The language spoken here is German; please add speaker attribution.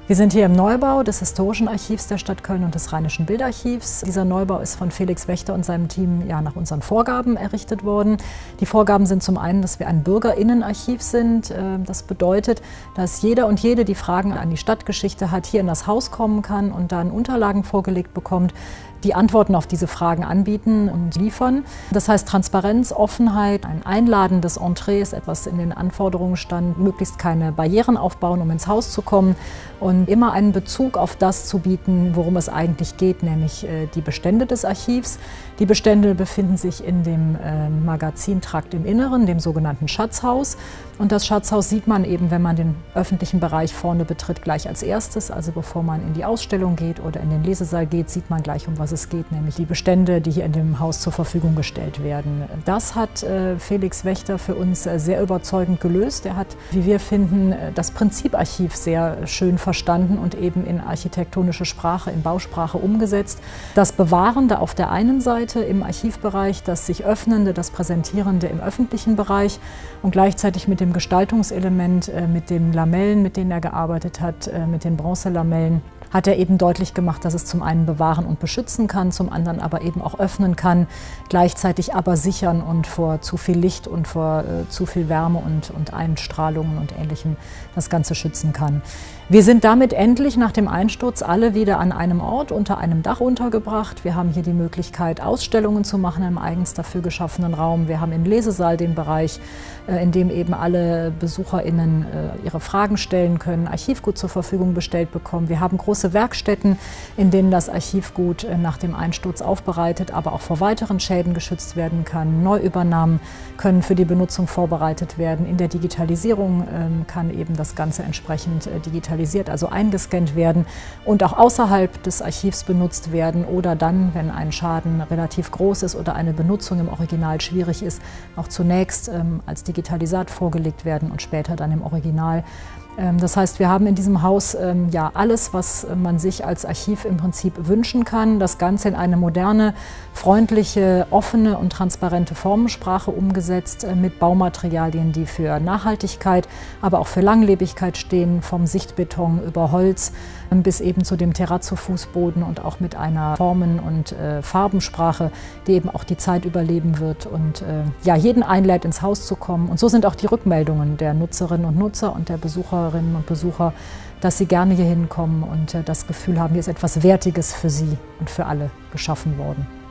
Speaker 1: Wir sind hier im Neubau des Historischen Archivs der Stadt Köln und des Rheinischen Bildarchivs. Dieser Neubau ist von Felix Wächter und seinem Team nach unseren Vorgaben errichtet worden. Die Vorgaben sind zum einen, dass wir ein BürgerInnenarchiv sind. Das bedeutet, dass jeder und jede, die Fragen an die Stadtgeschichte hat, hier in das Haus kommen kann und dann Unterlagen vorgelegt bekommt, die Antworten auf diese Fragen anbieten und liefern. Das heißt Transparenz, Offenheit, ein einladendes Entree ist etwas in den Anforderungen stand, möglichst keine Barrieren aufbauen, um ins Haus zu kommen und immer einen Bezug auf das zu bieten, worum es eigentlich geht, nämlich die Bestände des Archivs. Die Bestände befinden sich in dem Magazintrakt im Inneren, dem sogenannten Schatzhaus. Und das Schatzhaus sieht man eben, wenn man den öffentlichen Bereich vorne betritt, gleich als erstes. Also bevor man in die Ausstellung geht oder in den Lesesaal geht, sieht man gleich, um was es geht, nämlich die Bestände, die hier in dem Haus zur Verfügung gestellt werden. Das hat Felix Wächter für uns sehr überzeugend gelöst. Er hat, wie wir finden, das Prinzip Archiv sehr schön verstanden und eben in architektonische Sprache, in Bausprache umgesetzt. Das Bewahrende auf der einen Seite im Archivbereich, das sich Öffnende, das Präsentierende im öffentlichen Bereich und gleichzeitig mit dem Gestaltungselement, mit den Lamellen, mit denen er gearbeitet hat, mit den Bronzelamellen, hat er eben deutlich gemacht, dass es zum einen bewahren und beschützen kann, zum anderen aber eben auch öffnen kann, gleichzeitig aber sichern und vor zu viel Licht und vor zu viel Wärme und Einstrahlungen und Ähnlichem das Ganze schützen kann. Wir sind damit endlich nach dem Einsturz alle wieder an einem Ort unter einem Dach untergebracht. Wir haben hier die Möglichkeit, Ausstellungen zu machen im eigens dafür geschaffenen Raum. Wir haben im Lesesaal den Bereich, in dem eben alle BesucherInnen ihre Fragen stellen können, Archivgut zur Verfügung gestellt bekommen. Wir haben große Werkstätten, in denen das Archivgut nach dem Einsturz aufbereitet, aber auch vor weiteren Schäden geschützt werden kann. Neuübernahmen können für die Benutzung vorbereitet werden. In der Digitalisierung kann eben das Ganze entsprechend digitalisiert, also eingescannt werden und auch außerhalb des Archivs benutzt werden oder dann, wenn ein Schaden relativ groß ist oder eine Benutzung im Original schwierig ist, auch zunächst als Digitalisat vorgelegt werden und später dann im Original. Das heißt, wir haben in diesem Haus ja alles, was man sich als Archiv im Prinzip wünschen kann. Das Ganze in eine moderne, freundliche, offene und transparente Formensprache umgesetzt mit Baumaterialien, die für Nachhaltigkeit, aber auch für Langlebigkeit stehen, vom Sichtbeton über Holz bis eben zu dem Terrazzo-Fußboden und auch mit einer Formen- und Farbensprache, die eben auch die Zeit überleben wird und ja, jeden einlädt, ins Haus zu kommen. Und so sind auch die Rückmeldungen der Nutzerinnen und Nutzer und der Besucherinnen und Besucher, dass sie gerne hier hinkommen und das Gefühl haben, hier ist etwas Wertiges für sie und für alle geschaffen worden.